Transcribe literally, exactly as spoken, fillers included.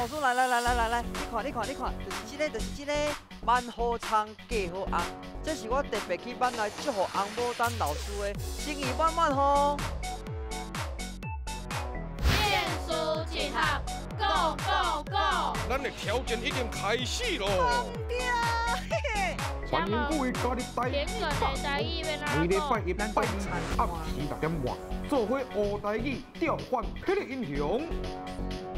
师来来来来来来，你看你看你看，就是这个就是这个，蛮好唱，价好红，这是我特别去买来祝福红牡丹老师的心意满满吼。 念书一学，Go Go Go！ 咱的挑战已经开始咯。 欢迎各位家己台语百每礼拜一、拜二暗时六点半，做伙学台语，调换霹雳英雄。